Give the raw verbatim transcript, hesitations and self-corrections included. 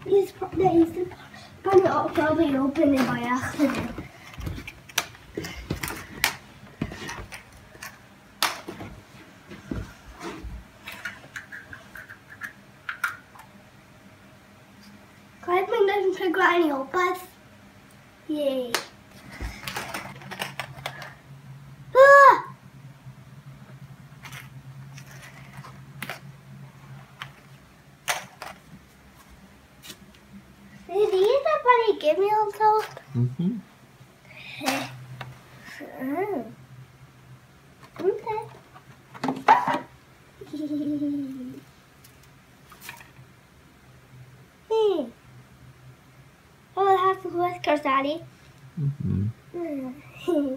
He's probably, he's probably, probably opened it by accident. Can I bring them to Granny Opus? Yay. Ah! Did anybody give me on top? Mm-hmm. Oh. Okay. Hmm. Oh, it has the whiskers, Daddy. Mm-hmm. Hmm.